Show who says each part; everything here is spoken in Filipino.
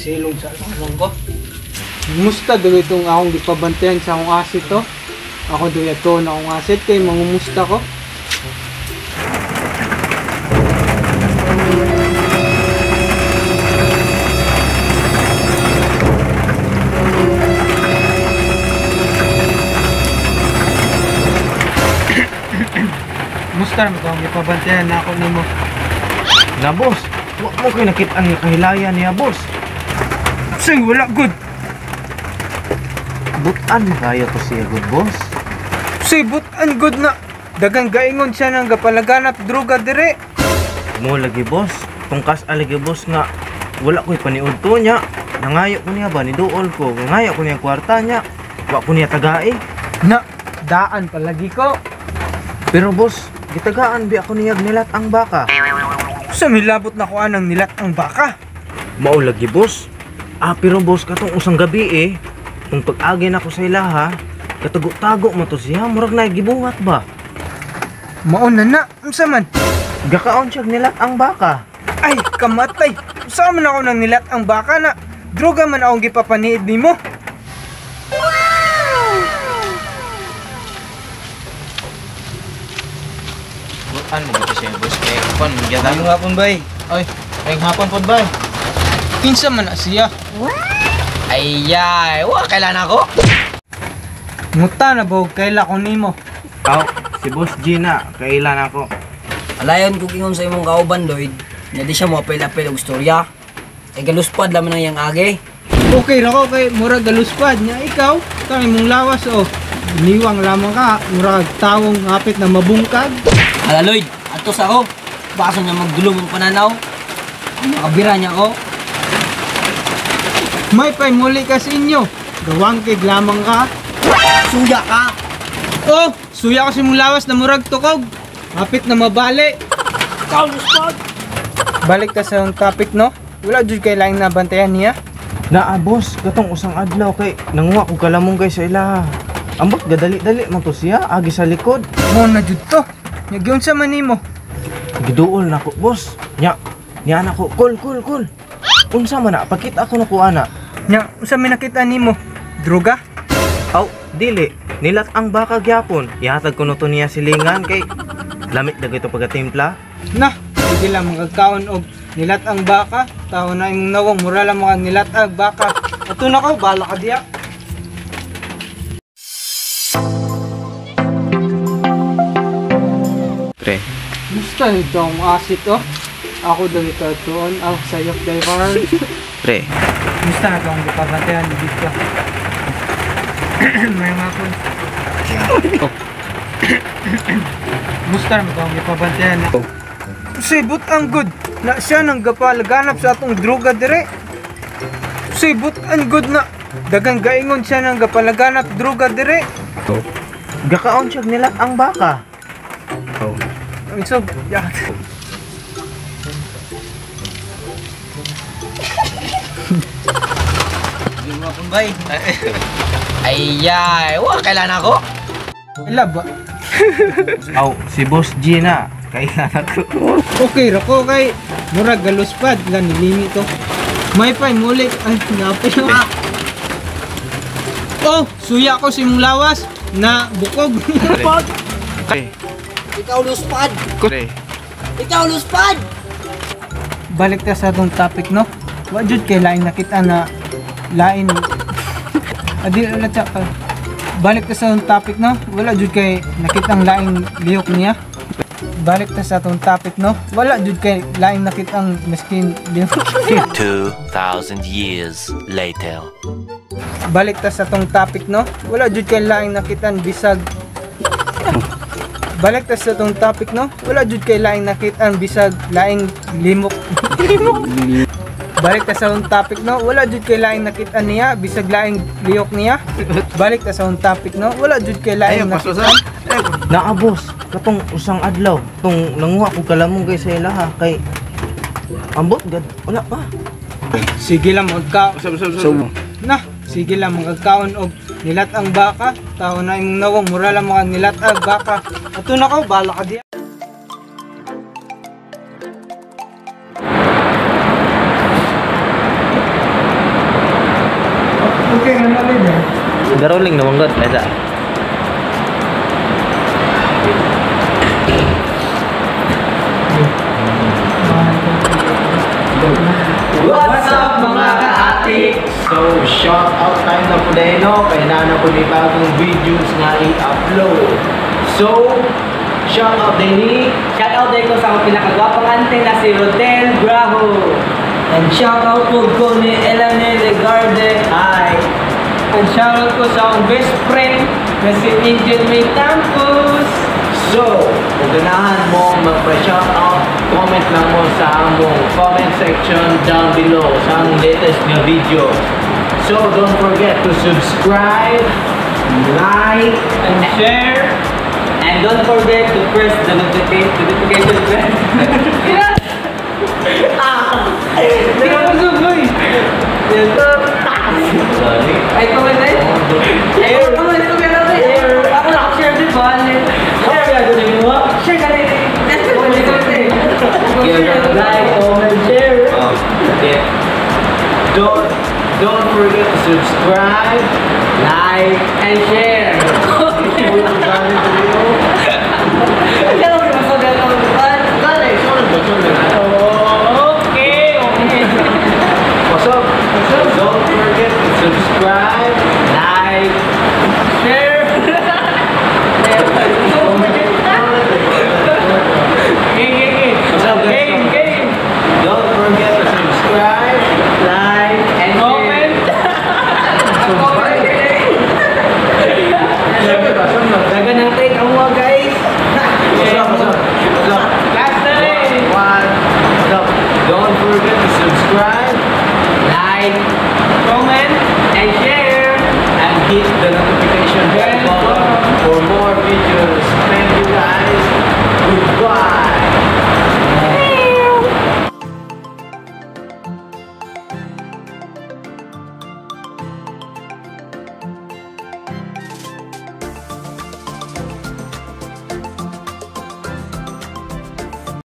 Speaker 1: silong sa alamang ko. Musta dito itong akong gipabantayan sa akong asit to. Ako dito ito na akong asit kay mangumusta ko. Musta naman itong gipabantayan na ako nimo.
Speaker 2: Na boss, wag mo kayo nakita ang kahilayan niya boss.
Speaker 1: Sing wala good.
Speaker 2: Butan kaya to siya good boss.
Speaker 1: Sibot and good na. Dagang gaingon siya ng gapalaganap droga dire.
Speaker 2: Mo lagi boss, tungkas alagi boss nga wala ko'y paniud to niya. Nangayo ko niya ba ni duol ko, nangayo ko niya kwarta niya. Wa ko niya tagai.
Speaker 1: Na, daan palagi ko.
Speaker 2: Pero boss, gitagaan bi ako niya nilat ang baka.
Speaker 1: Sa milabot na ko anang nilat ang baka.
Speaker 2: Mao lagi boss. Pero boss katong usang gabi kung pag-agi na ko sa ilaha, katago-tago mo to siya, murag na gibuhat ba?
Speaker 1: Mauna na, unsa man?
Speaker 2: Gakaon siya nilat ang baka.
Speaker 1: Ay, kamatay. Saan man ako nang nilat ang baka na? Droga man akong gipapaniid nimo.
Speaker 2: Ano ba ito siya boss? Kon,
Speaker 1: Ang hapon bay.
Speaker 2: Ay, ayong hapon po ba?
Speaker 1: Kinsa man na siya.
Speaker 3: Ayay, kailan ako?
Speaker 1: Muta na ba kaila ko nimo?
Speaker 2: Aw, si Boss Gina, kailan ako?
Speaker 3: Alayon kung ingon sa imong kauban, Lloyd, na di siya mo apel-apel og storya. Kay galuspad laman ang yang agi.
Speaker 1: Okay ra ko kay murag galuspad niya ikaw. Kay mong lawas niwang lamang ka, murag tawong hapit na mabungkag.
Speaker 3: Ala Lloyd, atos ako. Baka niya magdulong ang pananaw. Makabira niya ako.
Speaker 1: May pay muli ka sa inyo. Gawangkig lamang ka.
Speaker 3: Suya ka!
Speaker 1: Oh, suya kasi mong lawas na murag tukog. Hapit na mabali.
Speaker 3: Galuspad!
Speaker 1: Balik ka sa yung topic no? Wala jud kay laing nabantayan niya.
Speaker 2: Naa boss, katong usang adlaw kay nanguha ko kalamong kay sa ilaha. Ambot gadali-dali man to siya, agi sa likod.
Speaker 1: Mo na jud to. Nagyon sa manimo.
Speaker 2: Giduol na ko boss. Nya anak ko, kul. Unsa man na, pakita ako na ko ana.
Speaker 1: Nya, unsa may nakita nimo? Droga?
Speaker 2: Aw, dili. Nilat ang baka gyapon. Ihatag ko no to niya silingan kay lamit na ito pagatimpla.
Speaker 1: Na, sige lang magkaon og nilat ang baka. Taho na imong nawang mura lang mga nilat ang baka. Ato na ko, bala ka diya.
Speaker 2: Pre,
Speaker 1: Gusto nito ang asit Ako daw ito doon ang sayok driver.
Speaker 2: pre.
Speaker 1: Gusto na ito ang kapabantayan dito. May mapon. Gusto na ito ang kapabantayan na. Sibot ang good. Na siya nang gapalaganap sa atong droga dire. Sibot ang good na. Dagang gaingon siya nang gapalaganap droga dire.
Speaker 2: Gakaon siya nilat ang baka.
Speaker 1: Ang isog. Yan.
Speaker 3: Hindi mo akong bay. Ayay, kailan ako?
Speaker 1: Ila ba?
Speaker 2: Aw, si Boss Gina, kailan ako?
Speaker 1: Okay ra ko kay murag galuspad lang nilimi to. May pay muli ay napay na. Oh, suya ko si mong lawas na bukog.
Speaker 2: Pre,
Speaker 3: Ikaw luspad!
Speaker 2: pre.
Speaker 3: Ikaw luspad!
Speaker 1: Balik ta sa atong topic no. Wa jud kay lain nakita na lain. Adi ala ta ka. Balik ta sa atong topic no. Wala jud kay nakitang lain lihok niya. Balik ta sa atong topic no. Wala jud kay lain nakitang miskin lihok.
Speaker 4: 2,000 years later.
Speaker 1: Balik ta sa atong topic no. Wala jud kay lain nakitan bisag. Balik ta sa atong topic no. Wala jud kay laing nakitaan bisag laing limok. Balik ta sa atong topic no. Wala jud kay laing nakitaan niya bisag laing liyok niya. Balik ta sa atong topic no. Wala jud kay laing nakitaan.
Speaker 2: Naa boss, katong usang adlaw, tong nanguha ko kalamong kay sa ilaha kay ambot gad wala pa.
Speaker 1: Sige lang magkaon. Na, sige lang magkaon og nilat ang baka. Taho na imong nawang mura lang mga nilat ang baka. Ato na ko, bala ka diya. Okay, nanonood eh.
Speaker 2: Garoling naman god, Lesa.
Speaker 5: What's up mga ka-atik? So, shout out tayo na po dahil no, kaya na po ni bagong videos nga i-upload. So, shout out din ni
Speaker 3: Shout out din ko sa akong pinakagwapang ante na si Rodel Graho.
Speaker 5: and shout out po ko ni Elane Legarde.
Speaker 3: Hi.
Speaker 1: And shoutout ko sa akong best friend na si Angel May Campos.
Speaker 5: So, kung ganahan mo magpa-shout out, comment lang mo sa among comment section down below sa among latest na video. So, don't forget to subscribe, like,
Speaker 1: And share.
Speaker 3: And don't forget to press the notification bell.
Speaker 1: Hindi na ko sabay.
Speaker 3: Ay, comment na yun. Share. Ako na ito meron na yun. Ako na-share din ba? Share ka doon mo. Share ka rin. That's it. Hindi ko rin.
Speaker 5: like, comment, share. Yeah. Don't forget to subscribe,
Speaker 3: Like and share. Kaya lang yung masagal ng buwan.
Speaker 1: Okay, okay.
Speaker 5: What's up? Don't forget to subscribe,